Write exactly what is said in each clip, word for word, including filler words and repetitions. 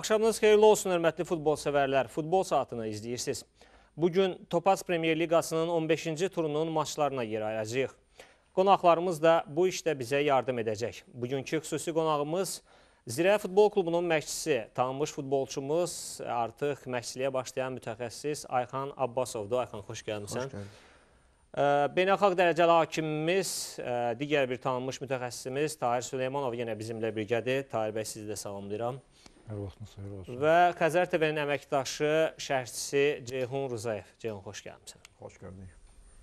Axşamınız xeyirli olsun, hörmətli futbol sevərlər. Futbol saatını izləyirsiniz. Bugün Topaz Premyer Liqasının on beşinci turunun maçlarına yer ayacağıq. Qonaqlarımız da bu işdə bizə yardım edəcək. Bugünkü xüsusi qonağımız Zirə Futbol Klubunun məşqçisi, tanınmış futbolçumuz, artıq məşqçiliyə başlayan mütəxəssis Ayxan Abbasovdur. Ayxan, xoş gəlmişsən. Xoş gəldin. Beynəlxalq dərəcəli hakimimiz, digər bir tanınmış mütəxəssisimiz Tahir Süleymanov yenə bizimlə birgədir. Tahir bəy, sizi də salamlayıram. Hər vaxtınız xeyir olsun. Və Xəzər T V-nin əməkdaşı, şərhçisi Ceyhun Rzayev. Ceyhun, xoş gəlmişsən. Xoş gördük.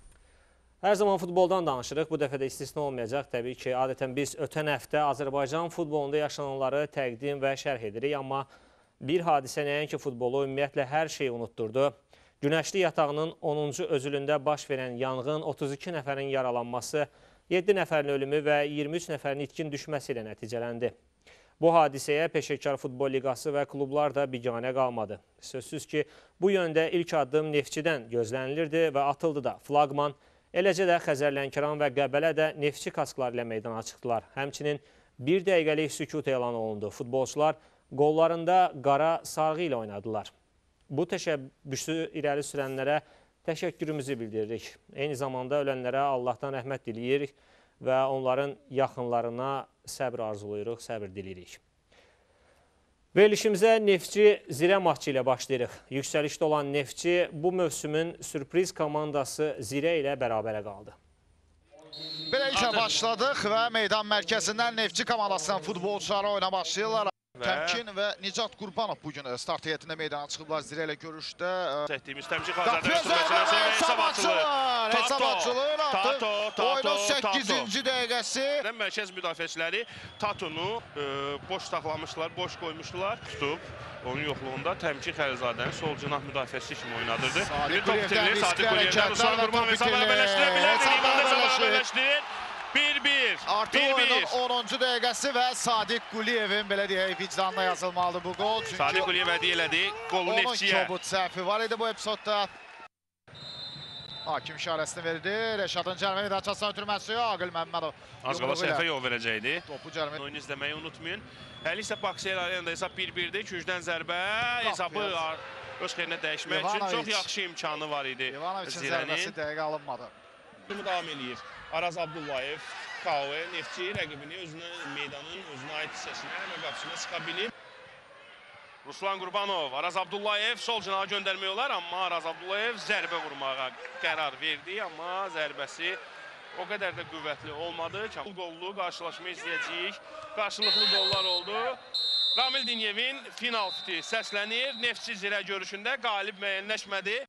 Hər zaman futboldan danışırıq. Bu dəfə də istisna olmayacaq. Təbii ki, adətən biz ötən həftə Azərbaycan futbolunda yaşananları təqdim və şərh edirik. Amma bir hadisə nəinki futbolu ümumiyyətlə hər şeyi unutturdu. Günəşli yatağının onuncu özülündə baş verən yanğın, otuz iki nəfərin yaralanması, yeddi nəfərin ölümü və iyirmi üç nəfərin itkin düşməsi ilə nəticələndi. Bu hadisəyə Peşəkar Futbol Liqası və klublar da biganə qalmadı. Sözsüz ki, bu yöndə ilk addım Neftçidən gözlənilirdi və atıldı da. Flaqman, eləcə də Xəzər Lənkəran və Qəbələ də Neftçi kaskları ilə meydana çıxdılar. Həmçinin bir dəqiqəlik sükut elan olundu. Futbolçular qollarında qara sarğı ilə oynadılar. Bu təşəbbüsü irəli sürənlərə təşəkkürümüzü bildiririk. Eyni zamanda ölənlərə Allahdan rəhmət diləyirik və onların yaxınlarına səbr arzuluyuruq, səbr diləyirik. Verilişimizə Neftçi Zirə maçı ilə başlayırıq. Yüksəlişdə olan Neftçi bu mövsümün sürpriz komandası Zirə ilə bərabərə qaldı. Beləliklə başladıq və meydan mərkəzindən Neftçi komandasının futbolçuları oyuna başlayırlar. Təmkin və Nicat Qurbanov bugün start heyətində meydana çıxıblar Zirə ilə görüşdə. Çəkdiyimiz təmkin Xazərdən üstünləşməsi və hesab açılır. Hesab açılır artıq. Oyunun səkkizinci dəqiqəsi. Mərkəz müdafiəçiləri Tatunu boş saxlamışlar, boş qoymuşlar. Tutub, onun yoxluğunda Təmkin Xəlilzadəni sol cinah müdafiəçisi kimi oynadırdı. Sadiq Quliyevdən riskli hərəkətlər və top itirir. Hesab bərabərləşdirir. bir bir. Artıq oyunun onuncu dəqiqəsi və Sadiq Quliyevin belə deyək vicdanına yazılmalıdır bu qol. Sadiq Quliyev hədiyyə elədi qolu Neftçiyə. Onun kobud səhvi var idi bu epizodda. Hakim işarəsini verdi. Rəşadın cəlmə meydançasına ötürməsi Aqil Məmmədov. Az qala səhvə yol verəcəkdi. Topu cəlmə. Oyunu izləməyi unutmayın. Hələ isə Baksiyel arayanda hesab bir birdir. Küncdən zərbə. Hesabı öz xeyrinə dəyişmək üçün çox yaxşı imkanı var idi. İvanoviçin zərbəsi dəqiqə alınmadı. Davam eləyir. Araz Abdullayev, Kaue, Neftçi rəqibini özünə, meydanın özünə aid hissəsinə, həmə qapısına sıxa bilib. Ruslan Qurbanov, Araz Abdullayev sol cinaha göndərmək olar, amma Araz Abdullayev zərbə vurmağa qərar verdi, amma zərbəsi o qədər də qüvvətli olmadı. Qollu qarşılaşma izləyəcəyik. Qarşılıqlı qollar oldu. Ramil Dinyevin final fiti səslənir. Neftçi Zirə görüşündə qalib müəyyənləşmədi.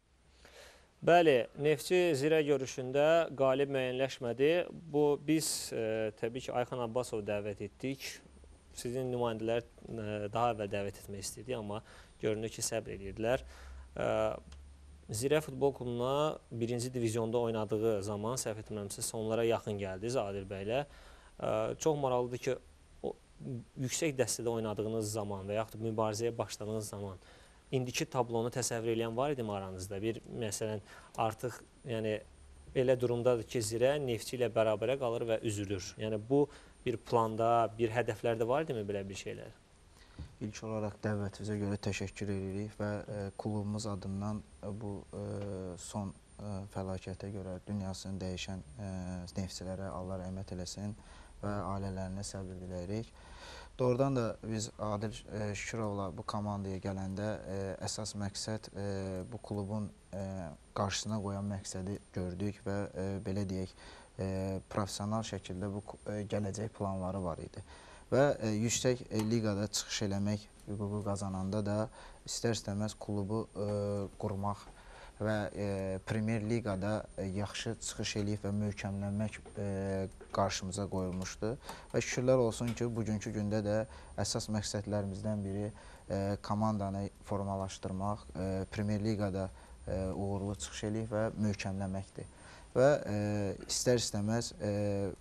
Bəli, Neftçi Zirə görüşündə qalib müəyyənləşmədi. Bu, biz e, təbii ki, Ayxan Abbasov dəvət etdik. Sizin nümayəndələr e, daha əvvəl dəvət etmək istəyirdik, amma görünür ki, səbr edirdilər. E, Zirə Futbol Klubuna birinci divizionda oynadığı zaman, səhv etmirəmsə, sonlara yaxın gəldi Adil bəylə. E, çox maraqlıdır ki, o, yüksək dəstədə oynadığınız zaman və yaxud mübarizəyə başladığınız zaman indiki tablonu təsəvvür edən var idi mi aranızda? Bir, məsələn, artıq yəni, elə durumdadır ki, Zirə Neftçi ilə bərabərə qalır və üzülür. Yəni, bu bir planda, bir hədəflərdə var idi mi belə bir şeylər? İlk olaraq dəvətimizə görə təşəkkür edirik və e, klubumuz adından e, bu e, son e, fəlakətə görə dünyasını dəyişən e, neftçilərə Allah rəhmət eləsin və ailələrinə səbir diləyirik. Doğrudan da biz Adil e, Şükürovla bu komandaya gələndə e, əsas məqsəd e, bu klubun e, qarşısına qoyan məqsədi gördük və e, belə deyək, e, professional şəkildə bu e, gələcək planları var idi. Və e, yüksək e, liqada çıxış eləmək hüququ qazananda da istər-istəməz klubu e, qurmaq və e, Premyer Liqada e, yaxşı çıxış eləyib və möhkəmlənmək e, qarşımıza qoyulmuşdu. Və şükürlər olsun ki, bugünkü gündə də əsas məqsədlərimizdən biri e, komandanı formalaşdırmaq, e, Premyer Liqada e, uğurlu çıxış eləyib və möhkəmləməkdir. Və e, istər-istəməz e,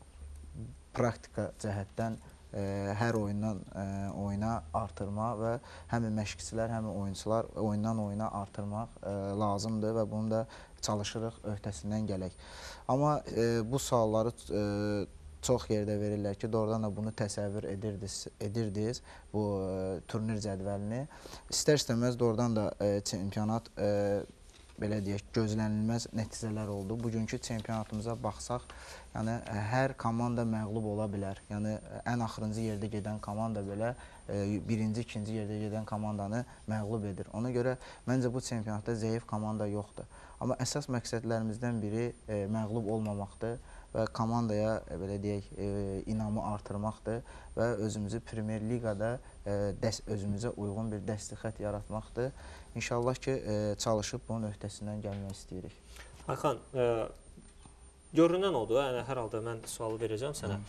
praktika cəhətdən e, hər oyundan e, oyuna artırma və həm məşqçilər, həm oyunçular oyundan oyuna artırmaq e, lazımdır və bunu da çalışırıq, öhdəsindən gələk. Amma e, bu sualları e, çox yerdə verirlər ki, doğrudan da bunu təsəvvür edirdiniz, edirdiniz bu e, turnir cədvəlini. İstər-istəməz doğrudan da e, çempionat e, belə deyək, gözlənilməz nəticələr oldu. Bugünkü çempionatımıza baxsaq, yəni hər komanda məğlub ola bilər. Yəni ən axırıncı yerdə gedən komanda belə e, birinci, ikinci yerdə gedən komandanı məğlub edir. Ona görə məncə bu çempionatda zəif komanda yoxdur. Amma əsas məqsədlərimizdən biri e, məğlub olmamaqdır və komandaya e, belə deyək, e, inamı artırmaqdır və özümüzü Premyer Liqada e, dəs özümüzə uyğun bir dəstəxət yaratmaqdır. İnşallah ki, e, çalışıb bunun öhdəsindən gəlmək istəyirik. Hakan, e, görünən odur, yəni hər halda mən sualı verəcəm sənə.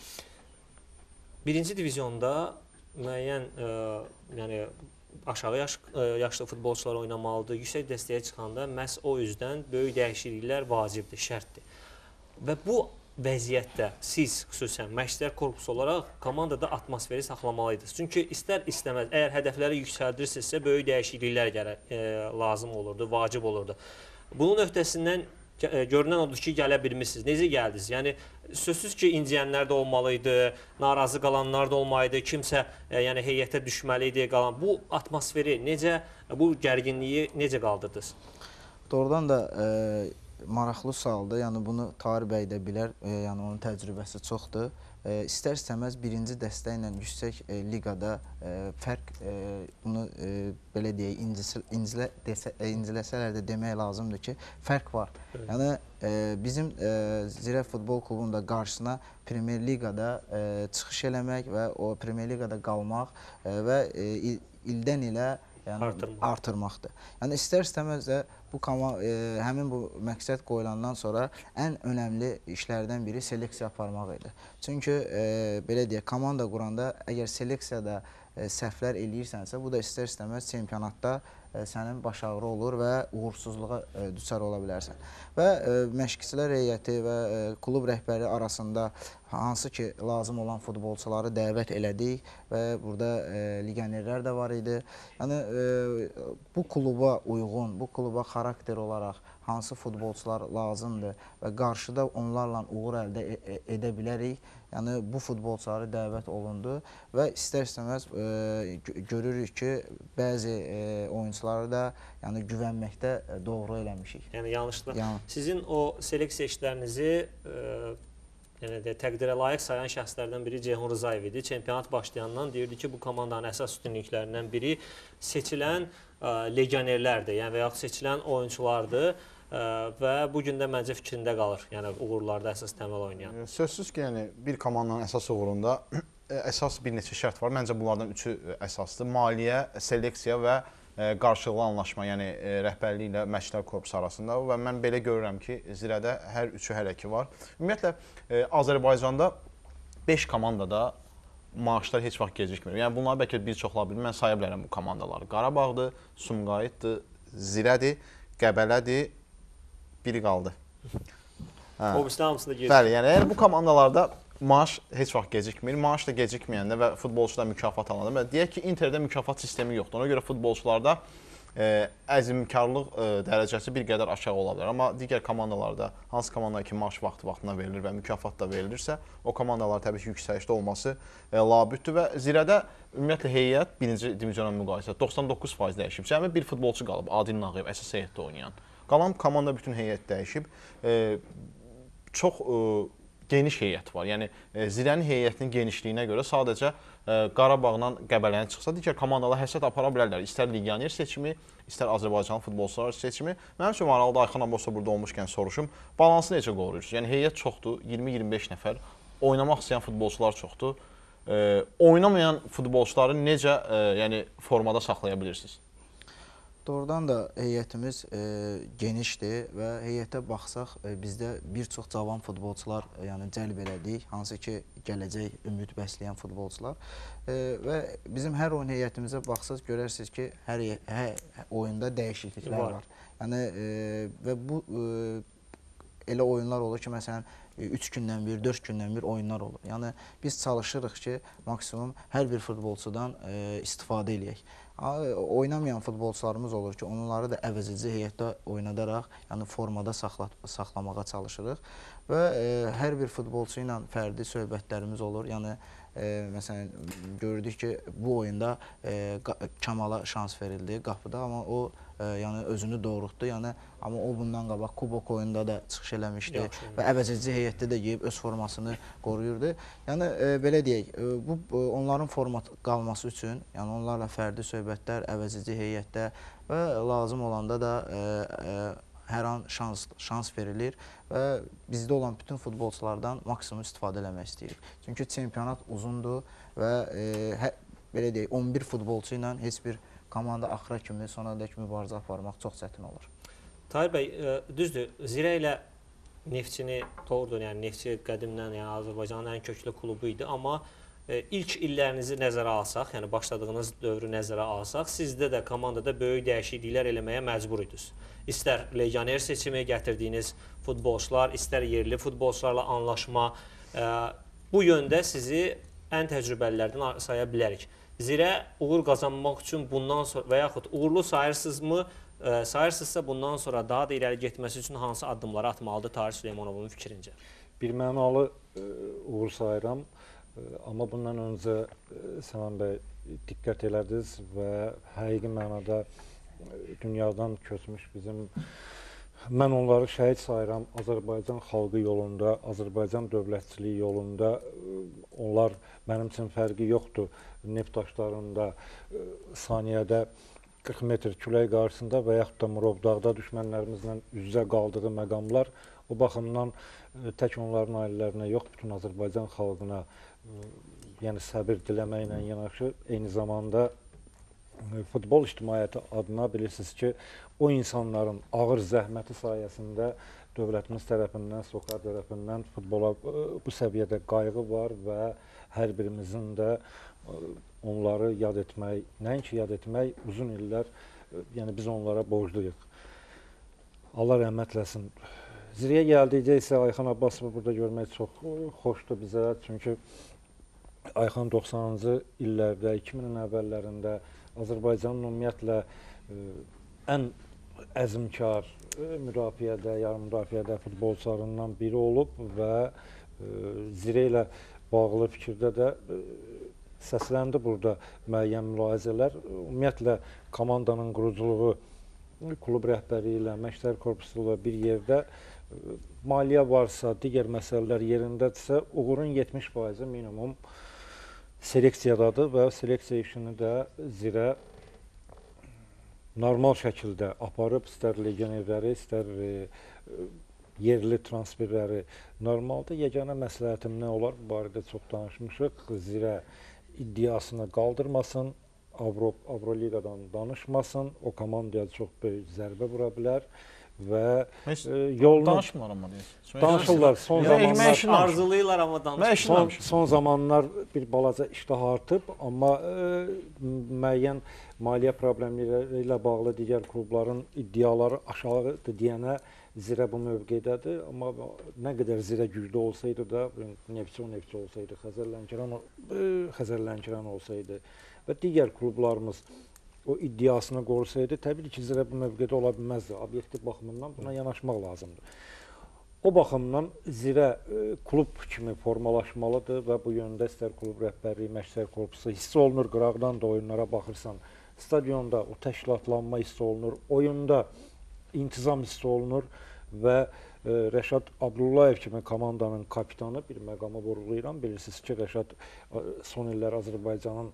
Birinci divizyonda müəyyən e, yəni aşağı yaş, e, yaşlı futbolçular oynamalıdır. Yüksək dəstəyə çıxanda məhz o üzdən böyük dəyişikliklər vacibdir, şərtdir. Və bu vəziyyətdə siz xüsusən məşqçilər korpusu olaraq komandada atmosferi saxlamalıydınız. Çünki istər-istəməz, əgər hədəfləri yüksəldirsinizsə, böyük dəyişikliklər gələ, e, lazım olurdu, vacib olurdu. Bunun öhdəsindən e, görünən odur ki, gələ bilmişsiniz. Necə gəldiniz? Yəni, sözsüz ki, inciyənlər də olmalıydı, narazı qalanlar da olmalıydı, kimsə e, yəni, heyətə düşməliydi qalan. Bu atmosferi necə, bu gərginliyi necə qaldırdınız? Doğrudan da e, maraqlı sualdır. Yəni bunu Tahir bəy də bilər. E, yəni onun təcrübəsi çoxdur. E, İstər-istəməz birinci dəstə ilə yüksək e, liqada e, fərq e, bunu e, belə deyək, incilə, incilə, desə, e, inciləsələr də demək lazımdır ki, fərq var. Evet. Yəni e, bizim e, Zirə Futbol Klubunun da qarşısına Premyer Liqada e, çıxış eləmək və o Premyer Liqada qalmaq e, və e, il, ildən ilə yəni, Artırmaq. artırmaqdır. Yəni istər-istəməz də bu e, həmin bu məqsəd qoyulandan sonra ən önəmli işlərdən biri seleksiya aparmaq idi. Çünki e, belə deyək, komanda quranda əgər seleksiyada e, səhvlər eləyirsənsə, bu da istər-istəməz çempionatda e, sənin baş ağrı olur və uğursuzluğa e, düçar ola bilərsən. Və e, məşqçilər heyəti və e, klub rəhbəri arasında hansı ki lazım olan futbolçuları dəvət elədik və burada e, legionerlər də var idi. Yəni e, bu kluba uyğun, bu kluba xarakter olaraq hansı futbolçular lazımdır və qarşıda onlarla uğur əldə e e edə bilərik. Yəni bu futbolçuları dəvət olundu və istər-istəməz e, görürük ki, bəzi e, oyunçuları da yəni güvənməkdə doğru eləmişik. Yəni yanlışlıqla. Yəni. Sizin o seleksiya işlərinizi e, yəni də təqdirə layiq sayan şəxslərdən biri Ceyhun Rızayev idi. Çempionat başlayandan deyirdi ki, bu komandanın əsas üstünlüklərindən biri seçilən ə, legionerlərdir, yəni və yaxud seçilən oyunçulardır ə, və bu gün də məncə fikrində qalır, yəni uğurlarda əsas təməl oynayan. Sözsüz ki, yəni bir komandanın əsas uğurunda əsas bir neçə şərt var. Məncə bunlardan üçü əsasdır. Maliyyə, seleksiya və qarşılıqlı anlaşma, yəni rəhbərlik ilə məşqçilər korpusu arasında və mən belə görürəm ki, Zirədə hər üçü hələ ki var. Ümumiyyətlə, Azərbaycanda beş komandada maaşlar heç vaxt gecikmir. Yəni bunları bəlkə bir çoxla bilir, mən saya bilərəm bu komandaları. Qarabağdır, Sumqayıtdır, Zirədir, Qəbələdir, biri qaldı. Hə. O birisi hamısında gecikmir. Bəli, yəni əgər bu komandalarda maaş heç vaxt gecikmir. Maaş da gecikməyəndə və futbolçuda mükafat alınır. Deyək ki, Interdə mükafat sistemi yoxdur. Ona görə futbolçularda e, əzmkarlıq e, dərəcəsi bir qədər aşağı ola bilər. Amma digər komandalarda, hansı komandaya ki, maaş vaxtı-vaxtına verilir və mükafat da verilirsə, o komandalar təbii ki, yüksəlişdə olması e, labüddür və Zirədə ümumiyyətlə heyət birinci divizyona müqayisə doxsan doqquz faiz dəyişib. Cəmi bir futbolçu qalıb, Adil Nağıyev, əsas heyətdə oynayan. Qalan komanda bütün heyət dəyişib. E, çox e, geniş heyət var. Yəni e, Zirənin heyətinin genişliyinə görə sadəcə e, Qarabağla Qəbələnin çıxsa, digər komandalar həsəd apara bilərlər. İstər legioner seçimi, istər Azərbaycan futbolçular seçimi. Mənim üçün maraqlıdır, Ayxan Abbasov burada olmuşkən soruşum. Balansı necə qoruyursunuz? Yəni heyət çoxdur, iyirmi iyirmi beş nəfər. Oynamaq istəyən futbolçular çoxdur. E, oynamayan futbolçuları necə e, yəni formada saxlaya bilirsiniz? Doğrudan da heyətimiz e, genişdir və heyətə baxsaq e, bizdə bir çox cavan futbolçular e, yəni cəlb elədik, hansı ki gələcək ümid bəsləyən futbolçular e, və bizim hər oyun heyətimizə baxsaq görərsiniz ki, hər, hər oyunda dəyişikliklər var. var. Yəni e, və bu e, elə oyunlar olur ki, məsələn üç gündən bir, dörd gündən bir oyunlar olur. Yəni biz çalışırıq ki, maksimum hər bir futbolçudan e, istifadə eləyək. Oynamayan futbolçularımız olur ki, onları da əvəzedici heyətdə oynadaraq, yəni formada saxla saxlamağa çalışırıq və e, hər bir futbolçu ilə fərdi söhbətlərimiz olur. Yəni e, məsələn gördük ki, bu oyunda e, Kamala şans verildi qapıda, amma o e, yəni özünü doğrultdu. Yəni amma o bundan qabaq kubok oyunda da çıxış eləmişdi Yaxşı. və əvəzedici heyətdə də geyib öz formasını qoruyurdu. Yəni e, belə deyək, e, bu e, onların format qalması üçün, yəni onlarla fərdi söhbətlər, əvəzedici heyətdə və lazım olanda da e, e, hər an şans, şans verilir və bizdə olan bütün futbolçulardan maksimum istifadə eləmək istəyirik. Çünki çempionat uzundur və e, hə, belə deyək, on bir futbolçu ilə heç bir komanda axıra kimi, sonadək mübarizə aparmaq çox çətin olur. Tahir bəy, e, düzdür, Zirə ilə Neftçini doğrudur, yəni Neftçi qədimdən yəni Azərbaycanın ən köklü klubu idi, amma e, ilk illərinizi nəzərə alsaq, yəni başladığınız dövrü nəzərə alsaq, sizdə də komandada böyük dəyişikliklər eləməyə məcbur idiniz. İstər legioner seçimi, gətirdiyiniz futbolçular, istər yerli futbolçularla anlaşma, e, bu yöndə sizi ən təcrübəlilərdən saya bilərik. Zirə uğur qazanmaq üçün bundan sonra və yaxud uğurlu sayırsınızmı, e, sayırsınızsa bundan sonra daha da irəli getməsi üçün hansı addımları atmalıdır Tahir Süleymanovun fikrincə? Bir mənalı e, uğur sayıram, e, amma bundan öncə e, Səman bəy diqqət elədiniz və həqiqi mənada dünyadan köçmüş bizim, mən onları şəhid sayıram Azərbaycan xalqı yolunda, Azərbaycan dövlətçiliyi yolunda. Onlar mənim üçün fərqi yoxdur. Neft daşlarında saniyədə qırx metr külək qarşısında və yaxud da Murovdağda düşmənlərimizlə üz-üzə qaldığı məqamlar o baxımdan tək onların ailələrinə yox, bütün Azərbaycan xalqına yəni səbir diləməklə yanaşı, eyni zamanda futbol ictimaiyyəti adına bilirsiniz ki, o insanların ağır zəhməti sayəsində dövlətimiz tərəfindən, SOCAR tərəfindən futbola bu səviyyədə qayğı var və hər birimizin də onları yad etmək, nəinki yad etmək, uzun illər, yəni biz onlara borcluyuq. Allah rəhmət eləsin. Zirəyə gəldikcə isə Ayxan Abbasovu burada görmək çox xoşdur bizə, çünki Ayxan doxsanıncı illərdə, iki minin əvvəllərində Azərbaycanın ümumiyyətlə ən əzmkar müdafiədə, yarım müdafiədə futbolçularından biri olub və Zirə ilə bağlı fikirdə də səsləndi burada müəyyən mülahizələr. Ümumiyyətlə komandanın quruculuğu klub rəhbəri ilə, məşqçilər korpusu ilə bir yerdə maliyyə varsa, digər məsələlər yerindədirsə, uğurun yetmiş faizi minimum seleksiyadadır və seleksiya işini də Zirə normal şəkildə aparıb, istər legionerləri, istər e, yerli transferləri normaldır. Yeganə məsləhətim nə olar? Bu barədə çox danışmışıq. Zirə iddiasını qaldırmasın, Avro, Avroliqadan danışmasın, o komandaya çox böyük zərbə vura bilər və e, yolunu... Danışmırlar amma deyir. Danışırlar, son zamanlar... Arzulayırlar amma danışmırlar. Son, son zamanlar bir balaca iştah artıb, amma e, müəyyən maliyyə problemləri ilə bağlı digər klubların iddiaları aşağıdır deyənə Zirə bu mövqedədir. Amma nə qədər Zirə güclü olsaydı da, Neftçi o Neftçi olsaydı, Xəzər Lənkəran, e, Xəzər Lənkəran olsaydı və digər klublarımız o iddiasını qorusaydı, təbii ki, Zirə bu mövqedə ola bilməzdi. Obyektiv baxımından buna yanaşmaq lazımdır. O baxımdan Zirə e, klub kimi formalaşmalıdır və bu yöndə istər klub rəhbərliyi, məşqçilər korpusu hiss olunur, qıraqdan da oyunlara baxırsan, stadionda o təşkilatlanma hiss olunur, oyunda intizam hiss olunur və e, Rəşad Abdullayev kimi komandanın kapitanı, bir məqama vurğulayıram, bilirsiniz ki, Rəşad e, son illər Azərbaycanın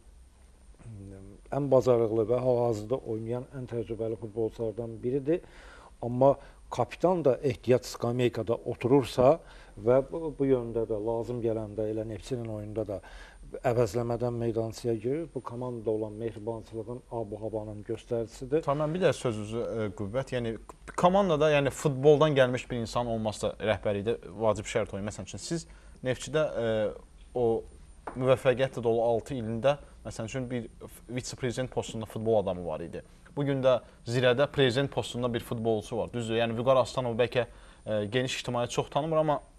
ən bacarıqlı və hal-hazırda oynayan ən təcrübəli futbolçulardan biridir. Amma kapitan da ehtiyat skameykada oturursa və bu, bu yöndə də lazım gələndə elə Neftçinin oyunda da əvəzləmədən meydançıya girir. Bu komandada olan mehribançılığın, ab-havanın göstəricisidir. Tamam, bir də sözünüzü e, qüvvət. Yəni komandada, yəni futboldan gəlmiş bir insan olmazsa rəhbərlikdə vacib şərt oyun. Məsələn üçün siz Neftçidə e, o müvəffəqiyyətlə dolu altı ilində məsələn üçün bir vitse-prezident postunda futbol adamı var idi. Bugün də Zirədə prezident postunda bir futbolçu var. Düzdür, yəni Vüqar Aslanov bəlkə e, geniş ictimaiyyət çox tanımır, amma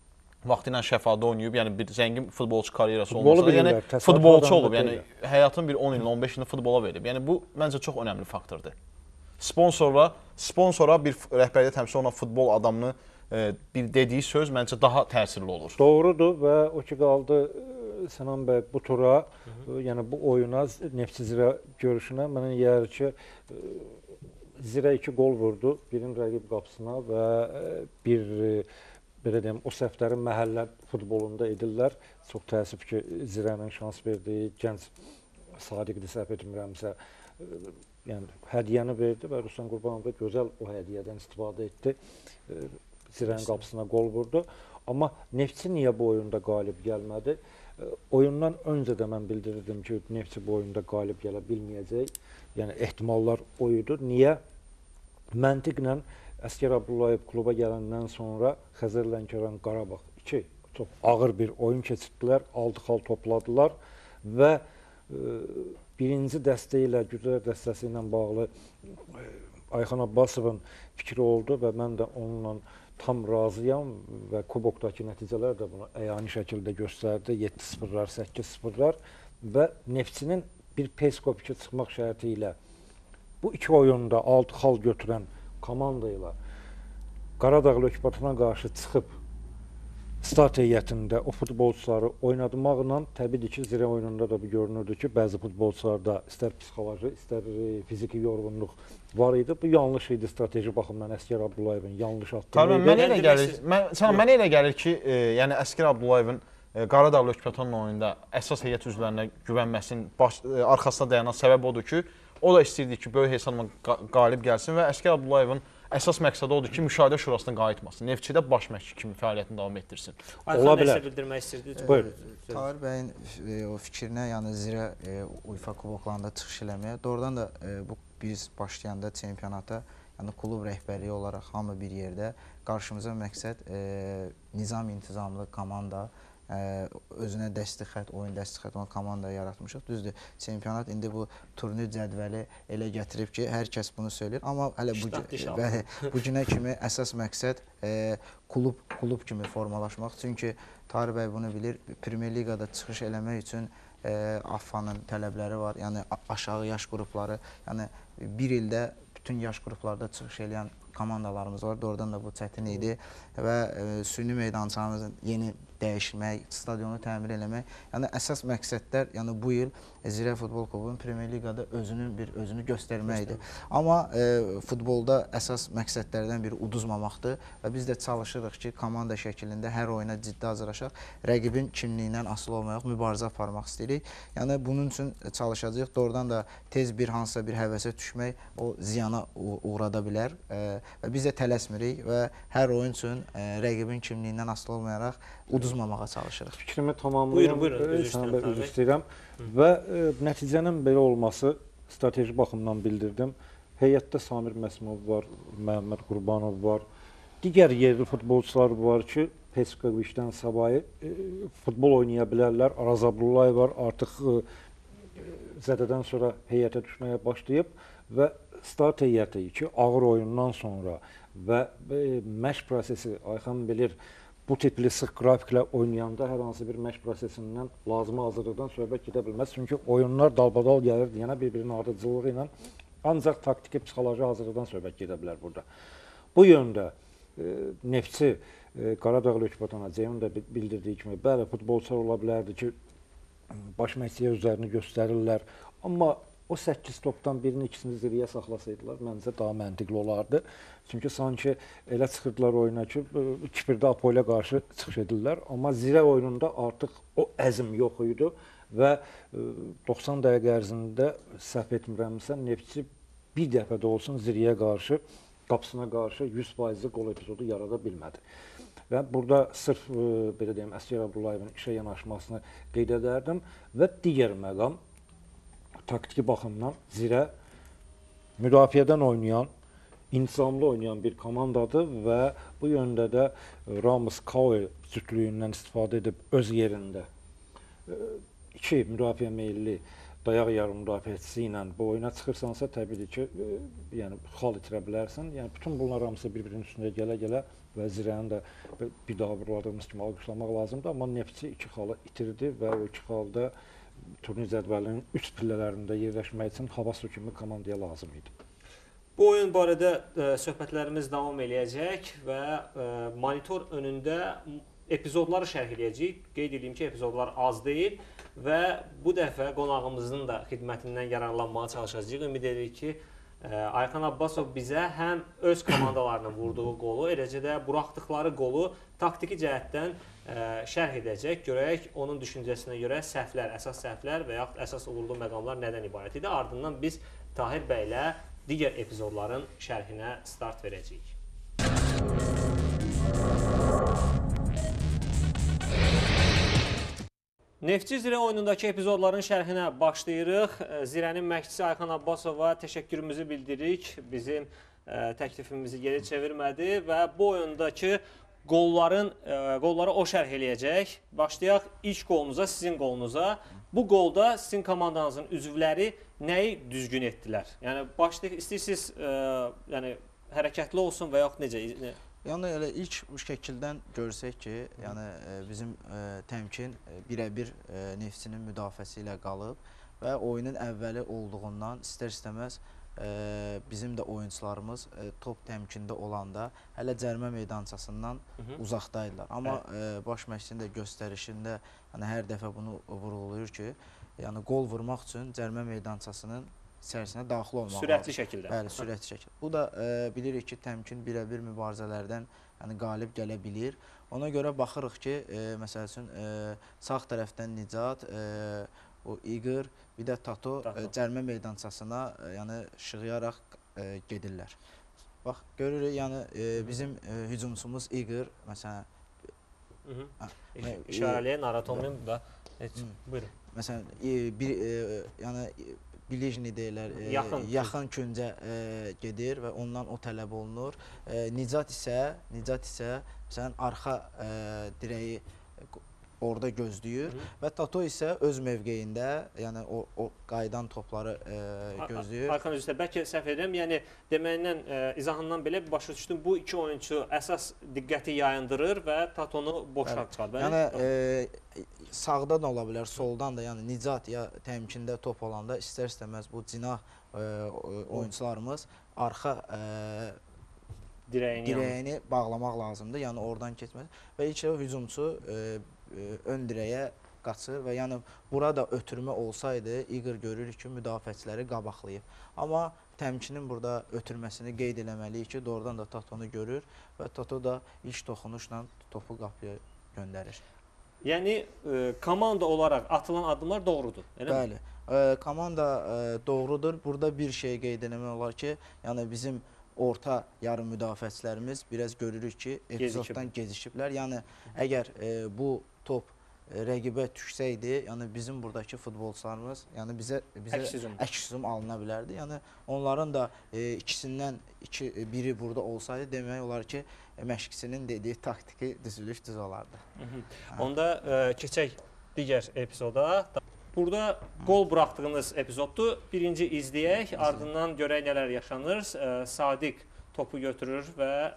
vaxtı ilə Şəfada oynayıb, yəni bir zəngin futbolçu karyerası Futbolu olmasa, yəni bilirlər, təsadüf futbolçu adamlar olub, yəni deyil. həyatın bir on ilini, on beş ilini futbola verib. Yəni bu məncə çox önəmli faktordur. Sponsora, sponsora bir rəhbərliyə təmsil olunan futbol adamını e, bir dediyi söz məncə daha təsirli olur. Doğrudur və o ki qaldı e, Sənan bəy bu tura, e, yəni bu oyuna, Neftçi Zirə görüşünə mənə gəlir ki, e, Zirə iki gol vurdu, birin rəqib qapısına və e, bir e, belə deyim, o səhvləri məhəllə futbolunda edirlər. Çox təəssüf ki, Zirənin şans verdiyi gənc Sadiqdir, səhv etmirəmsə, e, yəni hədiyyəni verdi və Ruslan Qurbanov da gözəl o hədiyyədən istifadə etdi. E, Zirənin qapısına gol vurdu. Amma Neftçi niyə bu oyunda qalib gəlmədi? E, oyundan öncə də mən bildirirdim ki, Neftçi bu oyunda qalib gələ bilməyəcək. Yəni ehtimallar o idi. Niyə? Məntiqlə Əskər Abdullayev kluba gələndən sonra Xəzər Lənkəran Qarabağ iki çox ağır bir oyun keçirdilər, altı xal topladılar və e, birinci dəstə ilə, güclər dəstəsi ilə bağlı e, Ayxan Abbasovun fikri oldu və mən də onunla tam razıyam və kubokdakı nəticələr də bunu əyani şəkildə göstərdi. yeddi sıfırlar, səkkiz sıfırlar və Neftçinin bir Peskopikə çıxmaq şərti ilə bu iki oyunda altı xal götürən komanda ilə Qaradağ Lökbatına qarşı çıxıb start heyətində o futbolçuları oynatmaqla təbiidir ki, Zirə oyununda da bu görünürdü ki, bəzi futbolçularda istər psixoloji, istər fiziki yorğunluq var idi. Bu yanlış idi strateji baxımdan Əskər Abdullayevin yanlış atdığı idi. Mənə elə gəlir, mən, sana mənə elə gəlir ki, e, yəni Əskər Abdullayevin e, Qaradağ Lökbatan oyununda əsas heyət üzvlərinə güvənməsinin baş, e, arxasında dayanan səbəb odur ki, o da istəyirdi ki, böyük hesabla qalib gəlsin və Əskər Abdullayevin əsas məqsədi odur ki, müşahidə şurasına qayıtmasın. Neftçidə baş məşqçi kimi fəaliyyətini davam etdirsin. Ola bilər. Bildirmək istirdi. Buyurun. Tahir bəyin e, o fikrinə, yəni Zirə e, UEFA kuboklarında çıxış eləməyə, doğrudan da e, bu biz başlayanda çempionata, yəni klub rəhbərliyi olaraq hamı bir yerdə qarşımıza məqsəd e, nizam intizamlı komanda, Ə, özünə dəstək xət, oyun dəstək xət olan komanda yaratmışıq. Düzdür, çempionat indi bu turnir cədvəli elə gətirib ki, hər kəs bunu söyləyir. Amma hələ bu, bəli, bu günə kimi əsas məqsəd e, klub, klub kimi formalaşmaq. Çünki Tahir bəy bunu bilir, Premyer Liqada çıxış eləmək üçün e, A F A-nın tələbləri var. Yəni aşağı yaş qrupları, yəni bir ildə bütün yaş qruplarda çıxış eləyən komandalarımız var. Doğrudan da bu çətin idi və e, süni meydançamızın yeni dəyişmək, stadionu təmir eləmək. Yəni əsas məqsədlər, yəni bu il Zirə Futbol Klubunun Premyer Liqada özünün bir özünü göstərməkdir. Amma e, futbolda əsas məqsədlərdən biri uduzmamaqdır və biz də çalışırıq ki, komanda şəklində hər oyuna ciddi hazırlaşaq, rəqibin kimliyindən asılı olmayaq, mübarizə aparmaq istəyirik. Yəni bunun üçün çalışacağıq. Doğrudan da tez bir hansısa bir həvəsə düşmək o ziyana uğrada bilər e, və biz də tələsmirik və hər oyun üçün e, rəqibin kimliyindən asılı olmayaraq uduzmamağa çalışırıq. Fikrimi tamamlayım, buyurun, buyurun, üzr sənə istəyirəm, üzr istəyirəm və e, nəticənin belə olması strateji baxımdan bildirdim. Heyətdə Samir Məsumov var, Məhəmməd Qurbanov var, digər yerli futbolçular var ki, Peskoviçdən savayı e, futbol oynaya bilərlər. Araz Abdullayev var, artıq e, zədədən sonra heyətə düşməyə başlayıb və start heyəti ki, ağır oyundan sonra və e, məşq prosesi, Ayxan bilir, bu tipli sıx qrafiklə oynayanda hər hansı bir məşq prosesindən lazımi hazırlıqdan söhbət gedə bilməz. Çünki oyunlar dalbadal gəlirdi, yəni bir-birinin ardıcılığı ilə ancaq taktiki, psixoloji hazırlıqdan söhbət gedə bilər burada. Bu yöndə e, Neftçi e, Qaradağ Lökbatana Ceyhun da bildirdiyi kimi, bəli, futbolçular ola bilərdi ki, baş məşqçiyə üzərini göstərirlər, amma o səkkiz topdan birini, ikisini Zirəyə saxlasaydılar, məncə daha məntiqli olardı. Çünki sanki elə çıxırdılar oyuna ki, Kipirdə Apolə qarşı çıxış edirlər. Amma Zirə oyununda artıq o əzm yox idi və doxsan dəqiqə ərzində səhv etmirəmsə, Neftçi bir dəfə də olsun Zirəyə qarşı, qapısına qarşı yüz faiz gol epizodu yarada bilmədi. Və burada sırf, belə deyim, Əskər Abdullayevin işə yanaşmasını qeyd edərdim və digər məqam, taktiki baxımdan Zirə müdafiədən oynayan, intizamlı oynayan bir komandadır və bu yöndə də Ramos Kaue cütlüyündən istifadə edib öz yerində iki müdafiə meyilli dayaq yarım müdafiəçisi ilə bu oyuna çıxırsansa, təbiidir ki, yəni xal itirə bilərsən. Yəni bütün bunlar hamısı bir-birinin üstündə gələ-gələ və Zirəni də bir daha vurladığımız kimi alqışlamaq lazımdır. Amma Neftçi iki xalı itirdi və o iki xalda turnir cədvəlinin üç pillələrində yerləşmək üçün hava su kimi komandaya lazım idi. Bu oyun barədə ə, söhbətlərimiz davam eləyəcək və ə, monitor önündə epizodları şərh edəcəyik. Qeyd edeyim ki, epizodlar az deyil və bu dəfə qonağımızın da xidmətindən yararlanmağa çalışacağıq. Ümid edirik ki, ə, Ayxan Abbasov bizə həm öz komandalarının vurduğu qolu, eləcə də buraxdıqları qolu taktiki cəhətdən ə, şərh edəcək. Görək onun düşüncəsinə görə səhvlər, əsas səhvlər və yaxud əsas uğurlu məqamlar nədən ibarət idi. Ardından biz Tahir bəylə digər epizodların şərhinə start verəcəyik. Neftçi Zirə oyunundakı epizodların şərhinə başlayırıq. Zirənin məşqçisi Ayxan Abbasova təşəkkürümüzü bildiririk. Bizim ə, təklifimizi geri çevirmədi və bu oyundakı qolların, ə, qolları o şərh eləyəcək. Başlayaq ilk qolunuza, sizin qolunuza. Bu qolda sizin komandanızın üzvləri nəyi düzgün etdilər? Yəni başlayaq, istəyirsiniz ə, yəni hərəkətli olsun və yaxud necə? Yəni elə ilk bu şəkildən görsək ki, yəni e, bizim e, təmkin e, birə-bir e, Neftçinin müdafiəsi ilə qalıb və oyunun əvvəli olduğundan istər-istəməz e, bizim də oyunçularımız e, top təmkində olanda hələ cərimə meydançasından uzaqdaydılar. Amma e, baş məşqçinin də göstərişində yəni hər dəfə bunu vurğulayır ki, yəni qol vurmaq üçün cərimə meydançasının içərisinə daxil olmaq sürətli lazım. şəkildə. Bəli, sürətli şəkildə. Bu da e, bilirik ki, təmkin birə-bir mübarizələrdən yəni qalib gələ bilir. Ona görə baxırıq ki, e, məsəl üçün e, sağ tərəfdən Nicat, e, o İqır, bir də Tato, Tato. E, cərimə meydançasına e, yəni şığıyaraq e, gedirlər. Bax, görürük, yəni e, bizim e, hücumçumuz İqır, məsələn, İşarəliyə Naratomin da heç buyurun. Məsələn, e, bir e, yəni Bilijni deyirlər, e, yaxın, yaxın küncə e, gedir və ondan o tələb olunur. E, Nicat isə, Nicat isə məsələn arxa e, dirəyi orada gözləyir Hı. və Tato isə öz mövqeyində, yəni o, o qaydan topları e, gözləyir. Ayxan üzrə, bəlkə səhv edirəm, yəni deməyindən, e, izahından belə bir başa düşdüm, bu iki oyunçu əsas diqqəti yayındırır və Tatonu boşa çıxar. Yəni e, sağdan da ola bilər, soldan da, yəni Nicat ya təmkində top olanda istər-istəməz bu cinah e, oyunçularımız arxa e, dirəyini, dirəyini bağlamaq lazımdır, yəni oradan keçməz və ilk hücumçu e, ön dirəyə qaçır və yəni burada ötürmə olsaydı İqır görürük ki, müdafiəçiləri qabaqlayıb. Amma təmkinin burada ötürməsini qeyd eləməliyik ki, doğrudan da Tatonu görür və Tato da ilk toxunuşla topu qapıya göndərir. Yəni e, komanda olaraq atılan addımlar doğrudur, elə mi? Bəli, e, komanda e, doğrudur. Burada bir şey qeyd eləmək olar ki, yəni bizim orta yarım müdafiəçilərimiz biraz görürük ki, epizoddan gecikiblər. Yəni əgər e, bu top e, rəqibə düşsəydi, yəni bizim buradakı futbolçularımız, yəni bizə bizə əks hücum alına bilərdi. Yəni onların da e, ikisindən iki biri burada olsaydı demək olar ki, e, məşqçinin dediyi taktiki düzülüş düz olardı. Hı -hı. Onda e, keçək digər epizoda. Burada qol buraxdığınız epizoddur. Birinci izləyək, ardından görək nələr yaşanır. E, Sadiq topu götürür və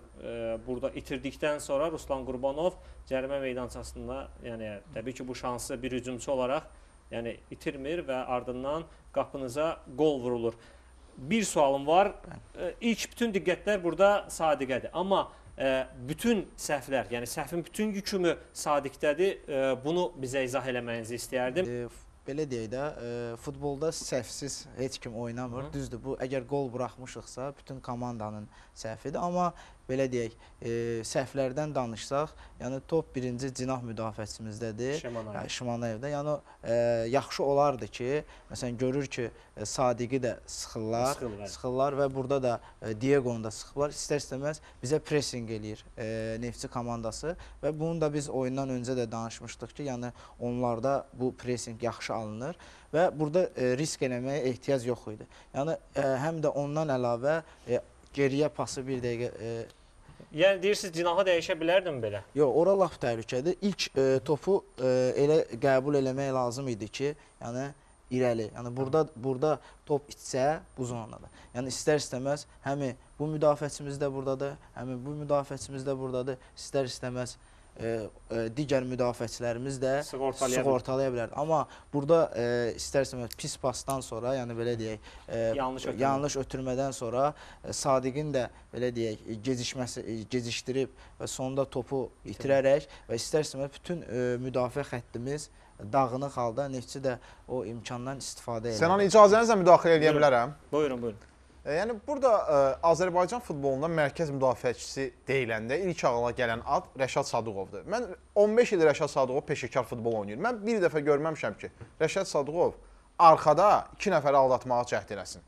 e, burada itirdikdən sonra Ruslan Qurbanov cərimə meydançasında, yəni təbii ki, bu şansı bir hücumçu olaraq yəni itirmir və ardından qapınıza qol vurulur. Bir sualım var. E, ilk bütün diqqətlər burada Sadiqədir. Amma e, bütün səhvlər, yəni səhvin bütün yükümü Sadiqdədir. E, bunu bizə izah eləməyinizi istəyərdim. E, belə deyək də, e, futbolda səhvsiz heç kim oynamır. Hı. Düzdür, bu əgər qol buraxmışıqsa bütün komandanın səhvidir. Amma belə deyək, e, səhvlərdən danışsaq, yəni top birinci cinah müdafiəçimizdədir, yəni Şimanayevdə. Yəni e, yaxşı olardı ki, məsələn görür ki, e, Sadiqi də sıxırlar, Sıxıl, sıxırlar və burada da e, Diego'nu da sıxırlar. İstər-istəməz bizə pressing eləyir e, Neftçi komandası və bunu da biz oyundan öncə də danışmışdıq ki, yəni onlarda bu pressing yaxşı alınır və burada e, risk eləməyə ehtiyac yox idi. Yəni e, həm də ondan əlavə e, geriyə pası bir dəqiqə... E, yəni deyirsiniz, cinahı dəyişə bilərdim belə? Yox, ora laf təhlükədir. İlk e, topu e, elə qəbul eləmək lazım idi ki, yəni irəli. Yəni burada burada top itsə bu zonada. Yəni istər-istəməz həmi bu müdafiəçimiz də burdadır, həmi bu müdafiəçimiz də burdadır. İstər-istəməz E, e, digər müdafiəçilərimiz də Sığortalaya sığortalaya bilər. Amma burada e, istər-istəməz pis pasdan sonra, yəni belə deyək, e, Yanlış ötürmə. yanlış ötürmədən sonra e, Sadiqin də belə deyək, gecikməsi e, gecikdirib və sonda topu itirərək və istər-istəməz bütün e, müdafiə xəttimiz dağınıq halda Neftçi də o imkandan istifadə edir. Sənan, icazənizlə müdaxilə edə bilərəm. Buyurun, buyurun. E, yəni burada e, Azərbaycan futbolunda mərkəz müdafiəçisi deyiləndə ilk ağla gələn ad Rəşad Sadıqovdur. Mən on beş il Rəşad Sadıqov peşəkar futbol oynayır. Mən bir dəfə görməmişəm ki, Rəşad Sadıqov arxada iki nəfəri aldatmağa cəhd eləsin.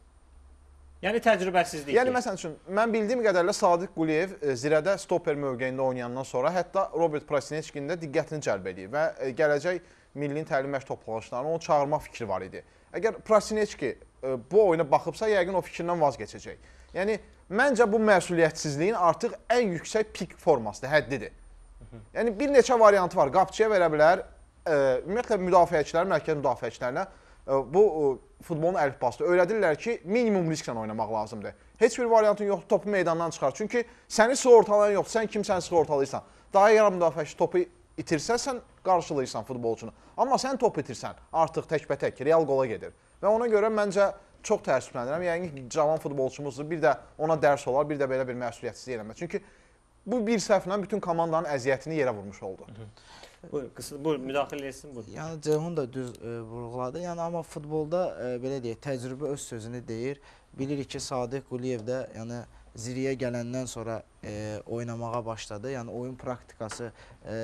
Yəni təcrübəsizlik. Yəni məsələn üçün mən bildiyim qədərlə Sadiq Quliyev e, Zirədə stoper mövqeyində oynayandan sonra hətta Robert Prasinečkinin də diqqətini cəlb edir və e, gələcək Milli Təlim Məşq toplanışlarına onu çağırma fikri var idi. Əgər Prasinečki bu oyuna baxıbsa, yəqin o fikrindən vaz keçəcək. Yəni, məncə bu məsuliyyətsizliyin artıq ən yüksək pik formasıdır, həddidir. Yəni, bir neçə variantı var. Qapçıya verə bilər, e, ümumiyyətlə müdafiəçilərin, mərkəz müdafiəçilərinə e, bu e, futbolun əlifbasıdır. Öyrədirlər ki, minimum risklə oynamaq lazımdır. Heç bir variantın yoxdur, topu meydandan çıxar. Çünki səni sığortalayan yoxdur, sən kim səni sığortalayırsan. Daha yaran müdafiəçi topu itirsən, sən qarşılayırsan futbolçunu. Amma sən top itirsən, artıq təkbətək, real qola gedir. Və ona görə məncə çox təəssüflənirəm. Yəni ki, cavan futbolçumuzdur. Bir də ona dərs olar, bir də belə bir məsuliyyətsizlik eləmək. Çünki bu bir səhvlə bütün komandanın əziyyətini yerə vurmuş oldu. Buyurun, qısa, buyurun, müdaxilə etsin, buyurun. Yəni Ceyhun da düz e, vurğuladı. Yəni amma futbolda e, belə deyək, təcrübə öz sözünü deyir. Bilirik ki, Sadiq Quliyev də yəni Ziriyə gələndən sonra e, oynamağa başladı. Yəni oyun praktikası e,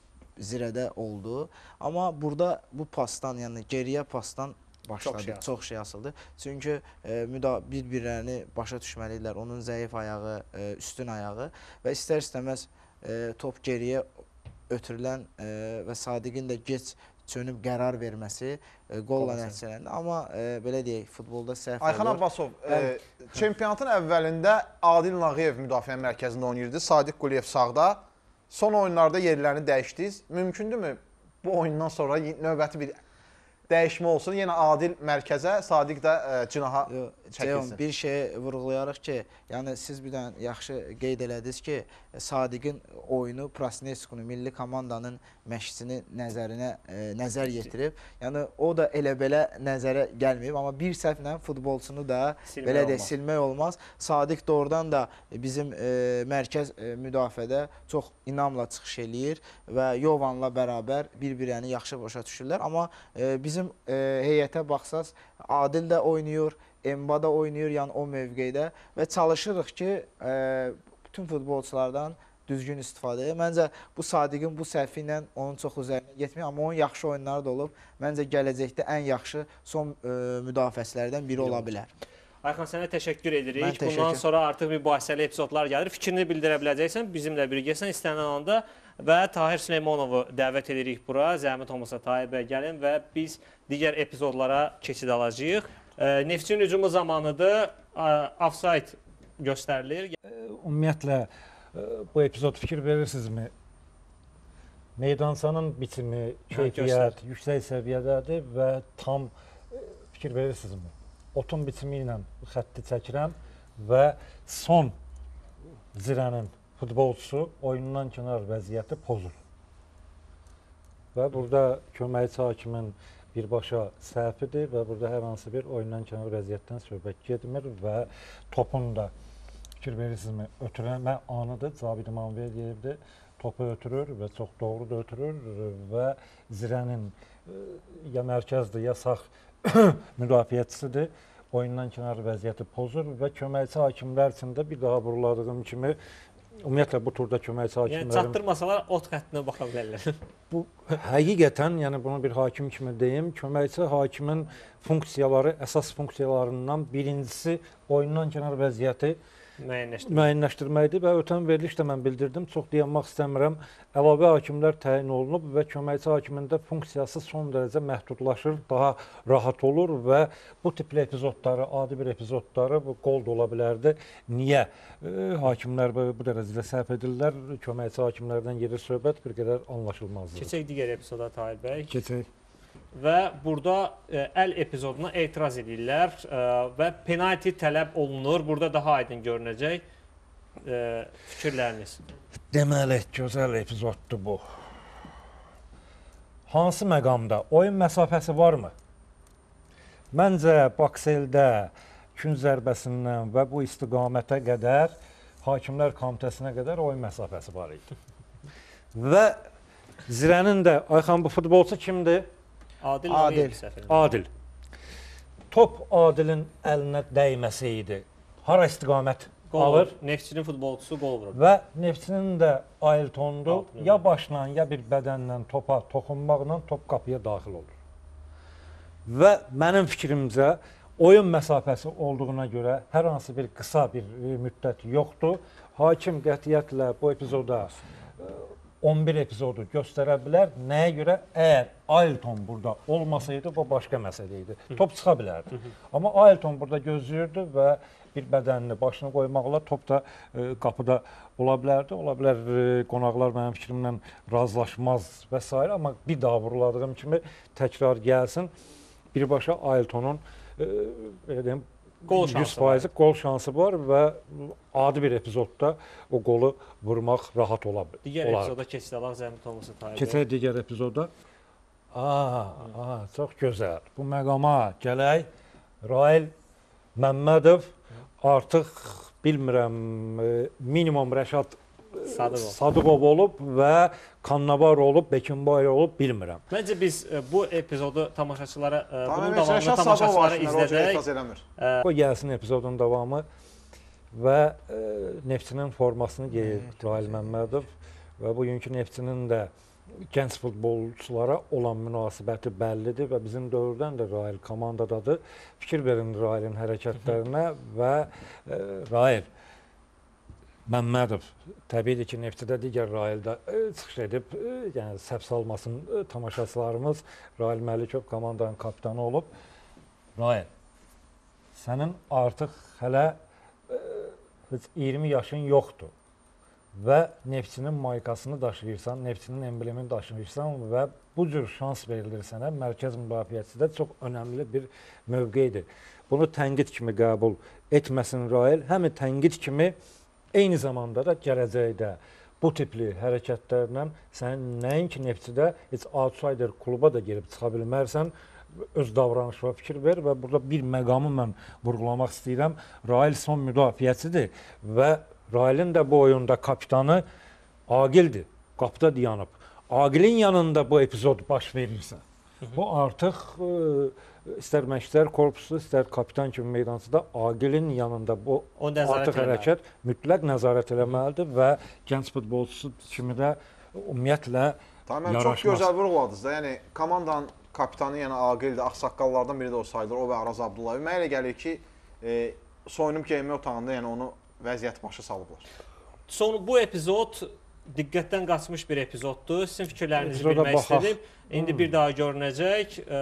Zirədə oldu. Amma burada bu pasdan, yəni geriyə pasdan başladı. Çox şey, çox şey asıldı. Çünki e, bir-birlərini başa düşməlidirlər. Onun zəif ayağı, e, üstün ayağı və istər-istəməz e, top geriyə ötürülən e, və Sadiqin də gec çönüb qərar verməsi e, qolla nəticələndi. Amma e, belə deyək, futbolda səhv olur. Ayxan Abbasov, e, çempionatın əvvəlində Adil Nağıyev müdafiə mərkəzində oynayırdı. Sadiq Quliyev sağda. Son oyunlarda yerlərini dəyişdiniz. Mümkündürmü bu oyundan sonra növbəti bir dəyişmə olsun, yenə Adil mərkəzə, Sadiq də e, cinaha çəkilsin? Bir şey vurğulayarıq ki, yəni siz bir dənə yaxşı qeyd elədiniz ki, Sadiqin oyunu Prasineskunu, milli komandanın məşqçini nəzərinə e, nəzər yetirib. Yəni o da elə-belə nəzərə gəlməyib, amma bir səhvlə futbolçunu da silmək belə deyək, silmək olmaz. Sadiq doğrudan da bizim e, mərkəz e, müdafiədə çox inamla çıxış eləyir və Yovanla bərabər bir-birini yaxşı başa düşürlər. Amma e, bizim e, heyətə baxsaz, Adil də oynayır, Emba da oynayır, yəni o mövqeydə və çalışırıq ki, e, bütün futbolçulardan düzgün istifadə edir. Məncə bu Sadiqin bu səhvi ilə onun çox üzərinə getmir, amma onun yaxşı oyunları da olub. Məncə gələcəkdə ən yaxşı son e, müdafiəçilərdən biri ola bilər. Ayxan, sənə təşəkkür edirik. Mən təşəkkür. Bundan sonra artıq mübahisəli epizodlar gəlir. Fikrini bildirə biləcəksən, bizimlə birgəsən istənilən anda və Tahir Süleymonovu dəvət edirik bura. Zəhmət olmasa Tahir bəy gəlin və biz digər epizodlara keçid alacağıq. Neftçinin hücumu zamanıdır. Offside göstərilir. Ümumiyyətlə bu epizod fikir verirsinizmi? Meydançanın biçimi, keyfiyyət yüksək səviyyədədir və tam fikir verirsinizmi? Otun biçimi ilə xətti çəkirəm və son Zirənin futbolçusu oyundan kənar vəziyyəti pozur. Və burada köməkçi hakimin birbaşa səhvidir və burada hər hansı bir oyundan kənar vəziyyətdən söhbət getmir və topun da fikir verirsinizmi, ötürülmə anıdır. Cavid İmanverdiyevdir. Topu ötürür və çox doğru da ötürür və Zirənin ya mərkəzdir, ya sağ müdafiəçisidir. Oyundan kənar vəziyyəti pozur və köməkçi hakimlər üçün də bir daha vurguladığım kimi ümumiyyətlə bu turda köməkçi hakimlərin... Yəni çatdırmasalar ot xəttinə baxa bilərlər. Bu həqiqətən, yəni bunu bir hakim kimi deyim, köməkçi hakimin funksiyaları, əsas funksiyalarından birincisi oyundan kənar vəziyyəti müəyyənləşdirməkdir və ötən verilişdə mən bildirdim, çox dayanmaq istəmirəm. Əlavə hakimlər təyin olunub və köməkçi hakimin də funksiyası son dərəcə məhdudlaşır, daha rahat olur və bu tipli epizodları, adi bir epizodları bu qol da ola bilərdi. Niyə? E, hakimlər bu, bu dərəcədə səhv edirlər, köməkçi hakimlərdən gedir söhbət, bir qədər anlaşılmazdır. Keçək digər epizoda Tahir bəy. Keçək. və burada e, əl epizoduna etiraz edirlər e, və penalti tələb olunur. Burada daha aydın görünəcək e, fikirləriniz. Deməli, gözəl epizoddur bu. Hansı məqamda? Oyun məsafəsi varmı? Məncə, Bakseldə kün zərbəsindən və bu istiqamətə qədər, Hakimlər Komitəsinə qədər oyun məsafəsi var idi. Və Zirənin də, Ayxan, bu futbolçu kimdir? Adil. Adil. Adil. Top Adilin əlinə dəyməsəydi, hara istiqamət alır? Neftçinin futbolçusu qol vurur. Və Neftçinin də Ailtondu, ya başla, ya bir bədənlə topa toxunmaqla top qapıya daxil olur. Və mənim fikrimcə, oyun məsafəsi olduğuna görə hər hansı bir qısa bir müddət yoxdur. Hakim qətiyyətlə bu epizoda on bir epizodu göstərə bilər. Nəyə görə? Əgər Ailton burada olmasaydı, bu başqa məsələ idi. Top çıxa bilərdi. Amma Ailton burada gözləyirdi və bir bədənini başına qoymaqla top da e, qapıda ola bilərdi. Ola bilər e, qonaqlar mənim fikrimlə razılaşmaz və s. Amma bir daha vuruladığım kimi təkrar gəlsin. Birbaşa Ailtonun e, deyim, Qol şansı yüz faiz qol şansı var və adi bir epizodda o qolu vurmaq rahat ola bilər. Digər epizoda keçsə Allah zəhmət olmasa Tayyip. Keçək digər epizoda. Aa, aa, çox gözəl. Bu məqama gələk. Rail Məmmədov artıq bilmirəm minimum Rəşad Sadıqov. Sadıqov olub və Kannavar olub, Bekinbayır olub, bilmirəm. Məncə biz e, bu epizodu tamaşaçılara, e, bunun Tamam, davamını Rəşad tamaşaçılara Sadıqov var, izlədək. etiraz eləmir. O gəlsin epizodun davamı və e, Neftçinin formasını geyir Rail Məmmədov və bugünkü Neftçinin də gənc futbolçulara olan münasibəti bəllidir və bizim dövrdən də Rail komandadadır. Fikir verin Railin hərəkətlərinə və e, Rail Məmmədov təbiidir ki, Neftçidə digər Raildə e, çıxış edib, e, yəni səhv salmasın e, tamaşaçılarımız. Rail Məlikov komandanın kapitanı olub. Rail, sənin artıq hələ e, iyirmi yaşın yoxdur və Neftçinin maykasını daşıyırsan, Neftçinin emblemini daşıyırsan və bu cür şans verilir sənə. Mərkəz müdafiəçidə çox önəmli bir mövqedir. Bunu tənqid kimi qəbul etməsin Rail, həm tənqid kimi eyni zamanda da gələcəkdə bu tipli hərəkətlərlə sən nəinki Neftçidə heç outsider kluba da gelib çıxa bilmərsən, öz davranışına fikir ver və burada bir məqamı mən vurğulamaq istəyirəm. Rail son müdafiəçidir və Railin də bu oyunda kapitanı Agildir, qapıda dayanıb. Agilin yanında bu epizod baş verirsə, bu artıq e, istər məşqçilər korpusu, istər kapitan kimi meydançıda Agilin yanında bu artıq hərəkət mütləq nəzarət eləməlidir və gənc futbolçusu kimi də ümumiyyətlə Tamam, yaraşmaz. çox gözəl vurğuladınız da. Yəni komandanın kapitanı, yəni Agildir, ağsaqqallardan biri də o sayılır, o və Araz Abdullayev. Mənə elə gəlir ki, e, soyunub geyinmə otağında yəni onu vəziyyət başı salıblar. Son bu epizod diqqətdən qaçmış bir epizoddur. Sizin fikirlərinizi Epizoda bilmək baxaq. istedim. İndi hmm. bir daha görünəcək. E,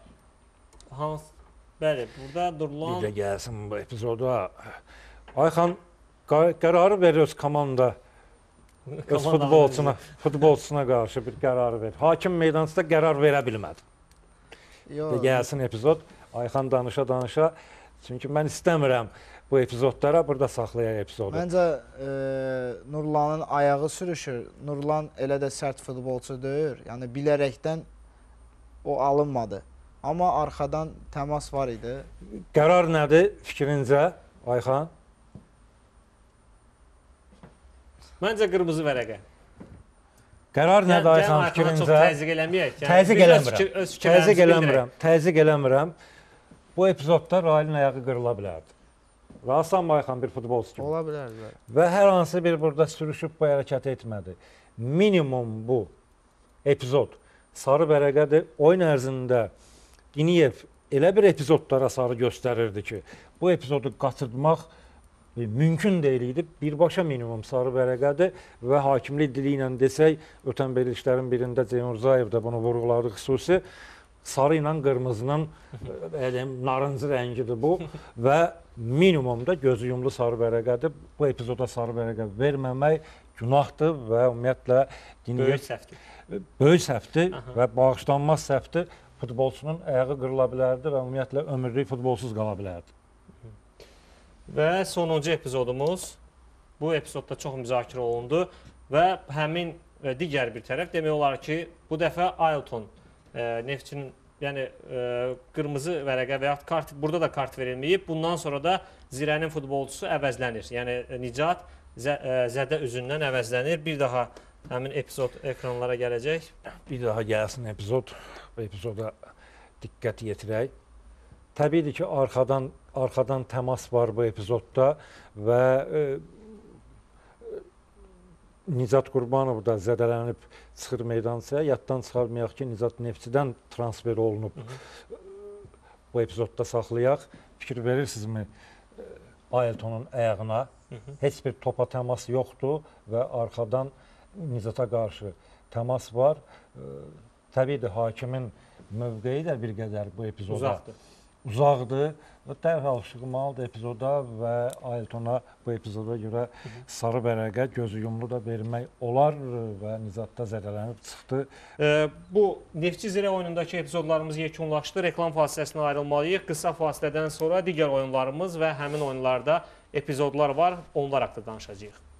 Hans, bəli, burada durulan... Bir də gəlsin bu epizoda. Ayxan qərarı verir öz komanda, öz futbolçuna, futbolçusuna qarşı bir qərar verir. Hakim meydançıda qərar verə bilmədi. Yox. Gəlsin epizod, Ayxan danışa-danışa. Çünki mən istəmirəm bu epizodlara, burada saxlayaq epizodu. Məncə e, Nurlanın ayağı sürüşür. Nurlan elə də sərt futbolçu deyil. Yəni bilərəkdən o alınmadı. Amma arxadan təmas var idi. Qərar nədir fikrincə, Ayxan? Məncə qırmızı vərəqə. Qərar nədir Ayxan fikrincə? Çox təzyiq eləməyək. Yəni, təzyiq eləmirəm. Öz təzyiq eləmirəm. Təzyiq eləmirəm. Bu epizodda Railin ayağı qırıla bilərdi. Razısanmı Ayxan bir futbolçu kimi? Ola bilər. Və hər hansı bir burada sürüşüb bu hərəkət etmədi. Minimum bu epizod sarı vərəqədir. Oyun ərzində Diniyev elə bir epizodlara sarı göstərirdi ki, bu epizodu qaçırtmaq e, mümkün deyil idi. Birbaşa minimum sarı vərəqədir və hakimlik dili ilə desək, ötən verilişlərin birində Ceyhun Rzayev də bunu vurğuladı xüsusi. Sarı ilə qırmızının e, narıncı rəngidir bu və minimumda gözü yumlu sarı vərəqədir. Bu epizoda sarı vərəqə verməmək günahdır və ümumiyyətlə böyük səhvdir. Böyük səhvdir və bağışlanmaz səhvdir. futbolçunun ayağı qırıla bilərdi və ümumiyyətlə ömürlük futbolsuz qala bilərdi. Və sonuncu epizodumuz, bu epizodda çox müzakirə olundu və həmin e, digər bir tərəf demək olar ki, bu dəfə Ailton e, Neftçinin yəni e, qırmızı vərəqə və ya kart, burada da kart verilməyib. Bundan sonra da Zirənin futbolçusu əvəzlənir. Yəni Nicat zə, e, Zədə üzündən əvəzlənir. Bir daha həmin epizod ekranlara gələcək. Bir daha gəlsin epizod, bu epizoda diqqət yetirək. Təbiidir ki, arxadan arxadan təmas var bu epizodda və e, Nicat Qurbanov da zədələnib çıxır meydançaya. Yaddan çıxarmayaq ki, Nicat Neftçidən transfer olunub. Hı -hı. Bu epizodda saxlayaq. Fikir verirsinizmi Ailtonun ayağına? Hı -hı. Heç bir topa təmas yoxdur və arxadan Nicata qarşı təmas var. E, təbiidir, hakimin mövqeyi də bir qədər bu epizoda uzaqdır. uzaqdır və dərhal çıxmalıdır epizoda və Ailtona bu epizoda görə sarı vərəqə gözü yumru da vermək olar və Nicat da zədələnib çıxdı. E, bu Neftçi Zirə oyunundakı epizodlarımız yekunlaşdı. Reklam fasiləsinə ayrılmalıyıq. Qısa fasilədən sonra digər oyunlarımız və həmin oyunlarda epizodlar var. Onlar haqqında danışacağıq.